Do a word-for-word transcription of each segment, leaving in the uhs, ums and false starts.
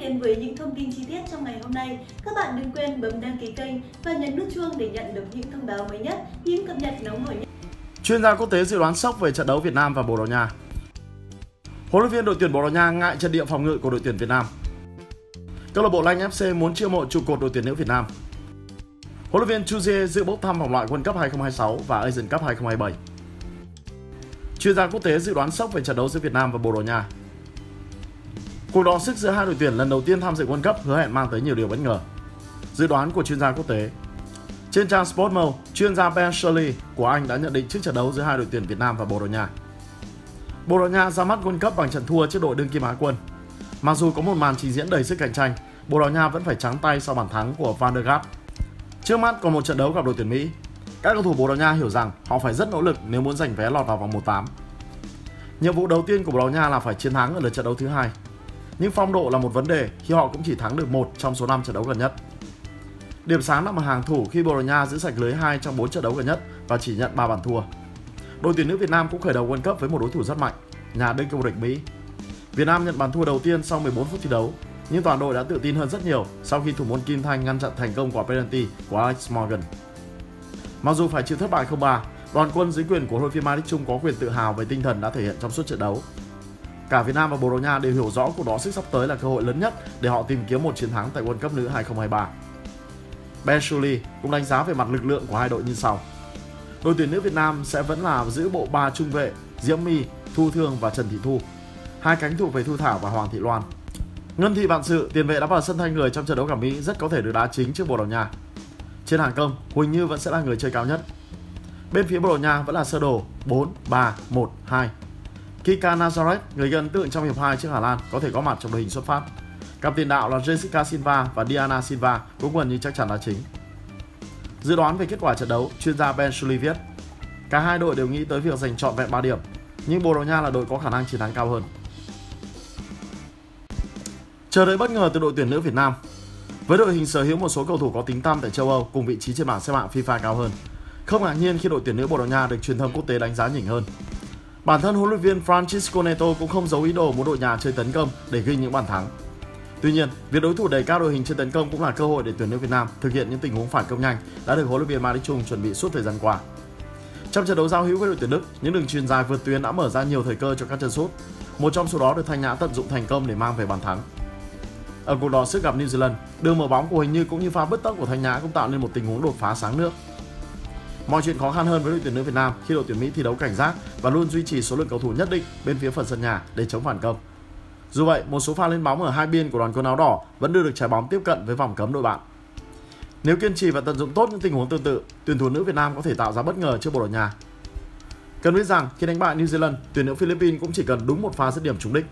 đến với những thông tin chi tiết trong ngày hôm nay, các bạn đừng quên bấm đăng ký kênh và nhấn nút chuông để nhận được những thông báo mới nhất, những cập nhật nóng hổi nhất. Chuyên gia quốc tế dự đoán sốc về trận đấu Việt Nam và Bồ Đào Nha. Huấn luyện viên đội tuyển Bồ Đào Nha ngại trận địa phòng ngự của đội tuyển Việt Nam. Câu lạc bộ Lanh ép xê muốn chiêu mộ trụ cột đội tuyển nữ Việt Nam. Huấn luyện viên Chuzier dự bốc thăm vòng loại World Cup hai không hai sáu và Asian Cup hai không hai bảy. Chuyên gia quốc tế dự đoán sốc về trận đấu giữa Việt Nam và Bồ Đào Nha. Cuộc đọ sức giữa hai đội tuyển lần đầu tiên tham dự World Cup hứa hẹn mang tới nhiều điều bất ngờ. Dự đoán của chuyên gia quốc tế. Trên trang Sportmo, chuyên gia Ben Shirley của Anh đã nhận định trước trận đấu giữa hai đội tuyển Việt Nam và Bồ Đào Nha. Bồ Đào Nha ra mắt World Cup bằng trận thua trước đội đương kim Á quân. Mặc dù có một màn trình diễn đầy sức cạnh tranh, Bồ Đào Nha vẫn phải trắng tay sau bàn thắng của Van der Gaart. Trước mắt còn một trận đấu gặp đội tuyển Mỹ. Các cầu thủ Bồ Đào Nha hiểu rằng họ phải rất nỗ lực nếu muốn giành vé lọt vào vòng một tám. Nhiệm vụ đầu tiên của Bồ Đào Nha là phải chiến thắng ở lượt trận đấu thứ hai. Nhưng phong độ là một vấn đề khi họ cũng chỉ thắng được một trong số năm trận đấu gần nhất. Điểm sáng nằm ở hàng thủ khi Bồ Đào Nha giữ sạch lưới hai trong bốn trận đấu gần nhất và chỉ nhận ba bàn thua. Đội tuyển nữ Việt Nam cũng khởi đầu World Cup với một đối thủ rất mạnh, nhà đương kim vô địch Mỹ. Việt Nam nhận bàn thua đầu tiên sau mười bốn phút thi đấu, nhưng toàn đội đã tự tin hơn rất nhiều sau khi thủ môn Kim Thanh ngăn chặn thành công quả penalty của Alex Morgan. Mặc dù phải chịu thất bại không ba, đoàn quân dưới quyền của huấn luyện viên Mai Đức Chung có quyền tự hào về tinh thần đã thể hiện trong suốt trận đấu. Cả Việt Nam và Bồ Đào Nha đều hiểu rõ cuộc đọ sức sắp tới là cơ hội lớn nhất để họ tìm kiếm một chiến thắng tại World Cup nữ hai không hai ba. Ben Shirley cũng đánh giá về mặt lực lượng của hai đội như sau. Đội tuyển nữ Việt Nam sẽ vẫn là giữ bộ ba trung vệ Diễm My, Thu Thương và Trần Thị Thu. Hai cánh thuộc về Thu Thảo và Hoàng Thị Loan. Ngân Thị Vạn Sự, tiền vệ đã vào sân thay người trong trận đấu gặp Mỹ, rất có thể được đá chính trước Bồ Đào Nha. Trên hàng công, Huỳnh Như vẫn sẽ là người chơi cao nhất. Bên phía Bồ Đào Nha vẫn là sơ đồ bốn ba một hai. Kika Nazareth, người gây ấn tượng trong hiệp hai trước Hà Lan, có thể có mặt trong đội hình xuất phát. Cặp tiền đạo là Jessica Silva và Diana Silva cũng gần như chắc chắn đá chính. Dự đoán về kết quả trận đấu, chuyên gia Ben Shirley viết: cả hai đội đều nghĩ tới việc giành trọn vẹn ba điểm, nhưng Bồ Đào Nha là đội có khả năng chiến thắng cao hơn. Chờ đợi bất ngờ từ đội tuyển nữ Việt Nam. Với đội hình sở hữu một số cầu thủ có tính tăm tại châu Âu cùng vị trí trên bảng xếp hạng FIFA cao hơn, không ngạc nhiên khi đội tuyển nữ Bồ Đào Nha được truyền thông quốc tế đánh giá nhỉnh hơn. Bản thân huấn luyện viên Francisco Neto cũng không giấu ý đồ muốn đội nhà chơi tấn công để ghi những bàn thắng. Tuy nhiên, việc đối thủ đẩy cao đội hình trên tấn công cũng là cơ hội để tuyển nữ Việt Nam thực hiện những tình huống phản công nhanh đã được huấn luyện viên Mai Đức Chung chuẩn bị suốt thời gian qua. Trong trận đấu giao hữu với đội tuyển Đức, những đường chuyền dài vượt tuyến đã mở ra nhiều thời cơ cho các chân sút. Một trong số đó được Thanh Nhã tận dụng thành công để mang về bàn thắng. Ở cuộc đọ sức gặp New Zealand, đường mở bóng của Huỳnh Như cũng như pha bứt tốc của Thanh Nhã cũng tạo nên một tình huống đột phá sáng nước. Mọi chuyện khó khăn hơn với đội tuyển nữ Việt Nam khi đội tuyển Mỹ thi đấu cảnh giác và luôn duy trì số lượng cầu thủ nhất định bên phía phần sân nhà để chống phản công. Dù vậy, một số pha lên bóng ở hai biên của đoàn quân áo đỏ vẫn đưa được trái bóng tiếp cận với vòng cấm đội bạn. Nếu kiên trì và tận dụng tốt những tình huống tương tự, tuyển thủ nữ Việt Nam có thể tạo ra bất ngờ trước Bồ Đào Nha. Cần biết rằng khi đánh bại New Zealand, tuyển nữ Philippines cũng chỉ cần đúng một pha dứt điểm trúng đích.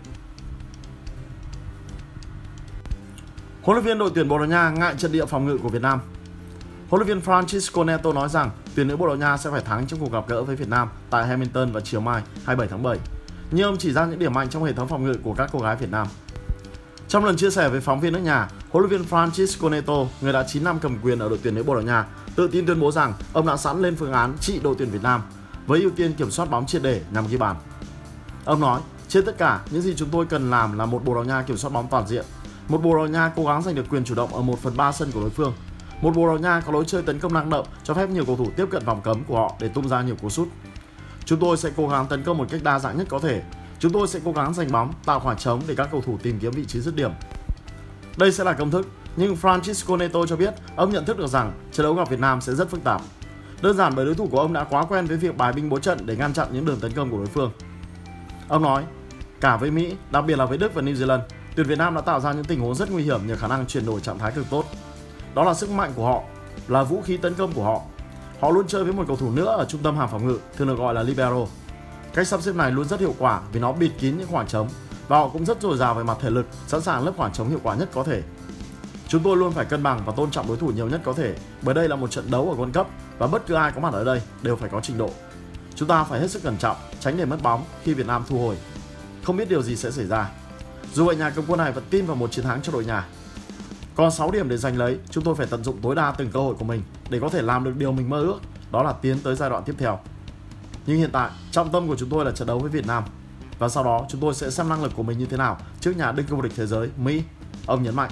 Huấn luyện viên đội tuyển Bồ Đào Nha ngại trận địa phòng ngự của Việt Nam. Huấn luyện viên Francisco Neto nói rằng tuyển nữ Bồ Đào Nha sẽ phải thắng trong cuộc gặp gỡ với Việt Nam tại Hamilton vào chiều mai hai mươi bảy tháng bảy. Nhưng ông chỉ ra những điểm mạnh trong hệ thống phòng ngự của các cô gái Việt Nam. Trong lần chia sẻ với phóng viên nước nhà, huấn luyện viên Francisco Neto, người đã chín năm cầm quyền ở đội tuyển nữ Bồ Đào Nha, tự tin tuyên bố rằng ông đã sẵn lên phương án trị đội tuyển Việt Nam với ưu tiên kiểm soát bóng triệt để nhằm ghi bàn. Ông nói, trên tất cả, những gì chúng tôi cần làm là một Bồ Đào Nha kiểm soát bóng toàn diện, một Bồ Đào Nha cố gắng giành được quyền chủ động ở một phần ba sân của đối phương, một Bồ Đào Nha có lối chơi tấn công năng động cho phép nhiều cầu thủ tiếp cận vòng cấm của họ để tung ra nhiều cú sút. Chúng tôi sẽ cố gắng tấn công một cách đa dạng nhất có thể. Chúng tôi sẽ cố gắng giành bóng, tạo khoảng trống để các cầu thủ tìm kiếm vị trí dứt điểm. Đây sẽ là công thức, nhưng Francisco Neto cho biết ông nhận thức được rằng trận đấu gặp Việt Nam sẽ rất phức tạp. Đơn giản bởi đối thủ của ông đã quá quen với việc bài binh bố trận để ngăn chặn những đường tấn công của đối phương. Ông nói, cả với Mỹ, đặc biệt là với Đức và New Zealand, tuyển Việt Nam đã tạo ra những tình huống rất nguy hiểm nhờ khả năng chuyển đổi trạng thái cực tốt. Đó là sức mạnh của họ, là vũ khí tấn công của họ. Họ luôn chơi với một cầu thủ nữa ở trung tâm hàng phòng ngự, thường được gọi là libero. Cách sắp xếp này luôn rất hiệu quả vì nó bịt kín những khoảng trống và họ cũng rất dồi dào về mặt thể lực, sẵn sàng lấp khoảng trống hiệu quả nhất có thể. Chúng tôi luôn phải cân bằng và tôn trọng đối thủ nhiều nhất có thể, bởi đây là một trận đấu ở World Cup và bất cứ ai có mặt ở đây đều phải có trình độ. Chúng ta phải hết sức cẩn trọng, tránh để mất bóng khi Việt Nam thu hồi. Không biết điều gì sẽ xảy ra. Dù vậy, nhà cầm quân này vẫn tin vào một chiến thắng cho đội nhà. Còn sáu điểm để giành lấy, chúng tôi phải tận dụng tối đa từng cơ hội của mình để có thể làm được điều mình mơ ước, đó là tiến tới giai đoạn tiếp theo. Nhưng hiện tại, trọng tâm của chúng tôi là trận đấu với Việt Nam. Và sau đó chúng tôi sẽ xem năng lực của mình như thế nào trước nhà đương kim vô địch thế giới Mỹ. Ông nhấn mạnh.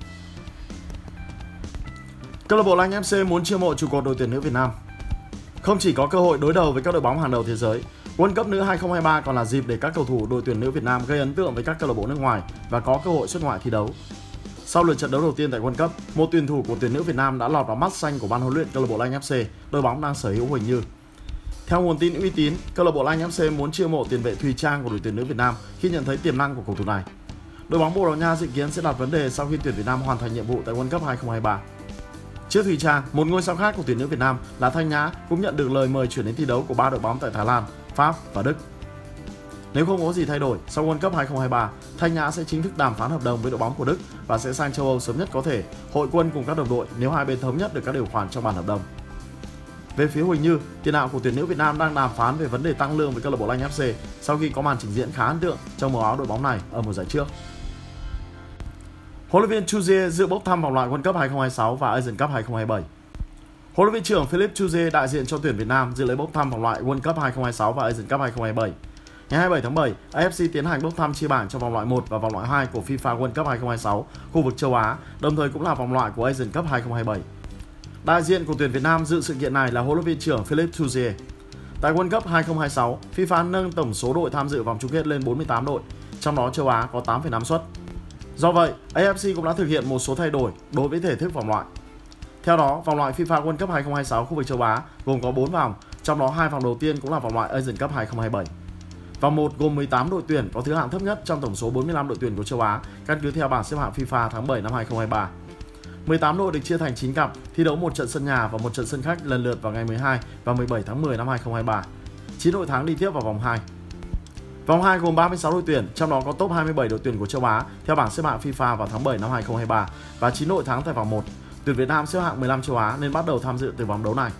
Câu lạc bộ Lanh ép xê muốn chiêu mộ trụ cột đội tuyển nữ Việt Nam. Không chỉ có cơ hội đối đầu với các đội bóng hàng đầu thế giới, World Cup nữ hai không hai ba còn là dịp để các cầu thủ đội tuyển nữ Việt Nam gây ấn tượng với các câu lạc bộ nước ngoài và có cơ hội xuất ngoại thi đấu. Sau lượt trận đấu đầu tiên tại World Cup, một tuyển thủ của tuyển nữ Việt Nam đã lọt vào mắt xanh của ban huấn luyện câu lạc bộ Lanh ép xê, đội bóng đang sở hữu Huỳnh Như. Theo nguồn tin uy tín, câu lạc bộ Lanh ép xê muốn chiêu mộ tiền vệ Thùy Trang của đội tuyển nữ Việt Nam khi nhận thấy tiềm năng của cầu thủ này. Đội bóng Bồ Đào Nha dự kiến sẽ đặt vấn đề sau khi tuyển Việt Nam hoàn thành nhiệm vụ tại World Cup hai không hai ba. Trước Thùy Trang, một ngôi sao khác của tuyển nữ Việt Nam là Thanh Nhã cũng nhận được lời mời chuyển đến thi đấu của ba đội bóng tại Thái Lan, Pháp và Đức. Nếu không có gì thay đổi, sau World Cup hai không hai ba, Thanh Nhã sẽ chính thức đàm phán hợp đồng với đội bóng của Đức và sẽ sang châu Âu sớm nhất có thể, hội quân cùng các đồng đội nếu hai bên thống nhất được các điều khoản trong bản hợp đồng. Về phía Huỳnh Như, tiền đạo của tuyển nữ Việt Nam đang đàm phán về vấn đề tăng lương với câu lạc bộ Lanh ép xê sau khi có màn trình diễn khá ấn tượng trong màu áo đội bóng này ở mùa giải trước. Huấn luyện viên Chuzier dự bốc thăm vòng loại World Cup hai không hai sáu và Asian Cup hai không hai bảy. Huấn luyện viên trưởng Philippe Chuzier đại diện cho tuyển Việt Nam dự lễ bốc thăm vòng loại World Cup hai không hai sáu và Asian Cup hai không hai bảy. Ngày hai mươi bảy tháng bảy, a ép xê tiến hành bốc thăm chia bảng cho vòng loại một và vòng loại hai của FIFA World Cup hai không hai sáu khu vực châu Á, đồng thời cũng là vòng loại của Asian Cup hai không hai bảy. Đại diện của tuyển Việt Nam dự sự kiện này là huấn luyện viên trưởng Philippe Chuzier. Tại World Cup hai không hai sáu, FIFA nâng tổng số đội tham dự vòng chung kết lên bốn mươi tám đội, trong đó châu Á có tám phẩy năm suất. Do vậy, a ép xê cũng đã thực hiện một số thay đổi đối với thể thức vòng loại. Theo đó, vòng loại FIFA World Cup hai không hai sáu khu vực châu Á gồm có bốn vòng, trong đó hai vòng đầu tiên cũng là vòng loại Asian Cup hai không hai bảy. Vòng một gồm mười tám đội tuyển có thứ hạng thấp nhất trong tổng số bốn mươi lăm đội tuyển của châu Á, căn cứ theo bảng xếp hạng FIFA tháng bảy năm hai không hai ba. mười tám đội được chia thành chín cặp, thi đấu một trận sân nhà và một trận sân khách lần lượt vào ngày mười hai và mười bảy tháng mười năm hai không hai ba. chín đội thắng đi tiếp vào vòng hai. Vòng hai gồm ba mươi sáu đội tuyển, trong đó có top hai mươi bảy đội tuyển của châu Á theo bảng xếp hạng FIFA vào tháng bảy năm hai không hai ba và chín đội thắng tại vòng một. Tuyển Việt Nam xếp hạng mười lăm châu Á nên bắt đầu tham dự từ vòng đấu này.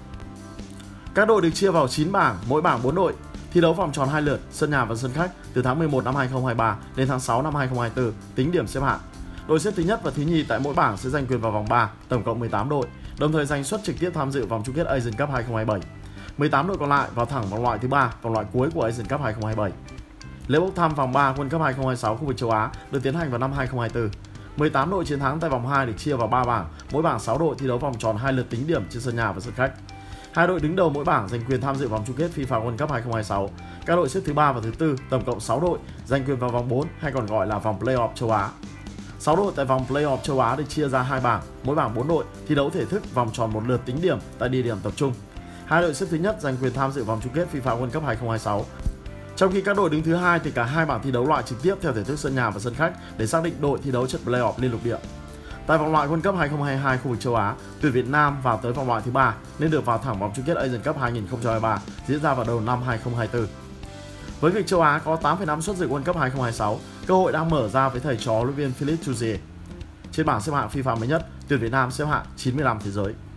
Các đội được chia vào chín bảng, mỗi bảng bốn đội. Thi đấu vòng tròn hai lượt, sân nhà và sân khách từ tháng mười một năm hai không hai ba đến tháng sáu năm hai không hai tư, tính điểm xếp hạng. Đội xếp thứ nhất và thứ nhì tại mỗi bảng sẽ giành quyền vào vòng ba, tổng cộng mười tám đội, đồng thời giành suất trực tiếp tham dự vòng chung kết Asian Cup hai không hai bảy. mười tám đội còn lại vào thẳng vòng loại thứ ba, vòng loại cuối của Asian Cup hai không hai bảy. Lễ bốc thăm vòng ba World Cup hai không hai sáu khu vực châu Á được tiến hành vào năm hai không hai tư. mười tám đội chiến thắng tại vòng hai được chia vào ba bảng, mỗi bảng sáu đội thi đấu vòng tròn hai lượt tính điểm trên sân nhà và sân khách. Hai đội đứng đầu mỗi bảng giành quyền tham dự vòng chung kết FIFA World Cup hai không hai sáu. Các đội xếp thứ ba và thứ tư, tổng cộng sáu đội, giành quyền vào vòng bốn hay còn gọi là vòng Play-off châu Á. sáu đội tại vòng Play-off châu Á được chia ra hai bảng, mỗi bảng bốn đội, thi đấu thể thức vòng tròn một lượt tính điểm tại địa điểm tập trung. Hai đội xếp thứ nhất giành quyền tham dự vòng chung kết FIFA World Cup hai không hai sáu. Trong khi các đội đứng thứ hai thì cả hai bảng thi đấu loại trực tiếp theo thể thức sân nhà và sân khách để xác định đội thi đấu trận Play-off liên lục địa. Tại vòng loại World Cup hai không hai hai khu vực châu Á, tuyển Việt Nam vào tới vòng loại thứ ba nên được vào thẳng vòng chung kết Asian Cup hai không hai ba diễn ra vào đầu năm hai không hai tư. Với việc châu Á có tám phẩy năm suất dự World Cup hai không hai sáu, cơ hội đang mở ra với thầy trò huấn luyện viên Philippe Chuzier. Trên bảng xếp hạng FIFA mới nhất, tuyển Việt Nam xếp hạng chín mươi lăm thế giới.